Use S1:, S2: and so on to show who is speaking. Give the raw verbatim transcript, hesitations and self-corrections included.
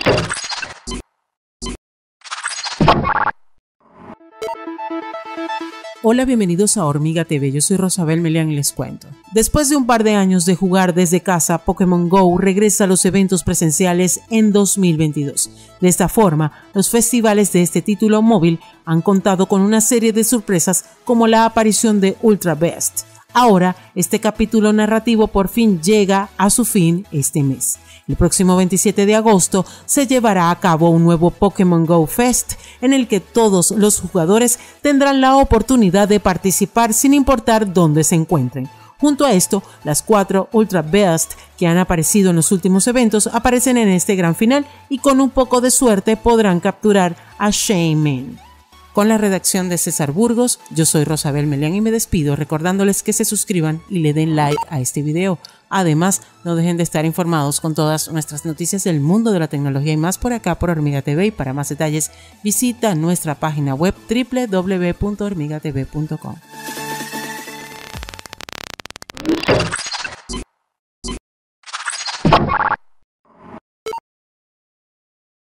S1: Hola, bienvenidos a Hormiga T V, yo soy Rosabel Melián y les cuento. Después de un par de años de jugar desde casa, Pokémon Go regresa a los eventos presenciales en dos mil veintidós. De esta forma, los festivales de este título móvil han contado con una serie de sorpresas como la aparición de Ultra Beast. Ahora, este capítulo narrativo por fin llega a su fin este mes. El próximo veintisiete de agosto se llevará a cabo un nuevo Pokémon Go Fest en el que todos los jugadores tendrán la oportunidad de participar sin importar dónde se encuentren. Junto a esto, las cuatro Ultra Beast que han aparecido en los últimos eventos aparecen en este gran final y con un poco de suerte podrán capturar a Shaymin. Con la redacción de César Burgos, yo soy Rosabel Melián y me despido recordándoles que se suscriban y le den like a este video. Además, no dejen de estar informados con todas nuestras noticias del mundo de la tecnología y más por acá por Hormiga T V, y para más detalles visita nuestra página web doble u doble u doble u punto hormiga t v punto com.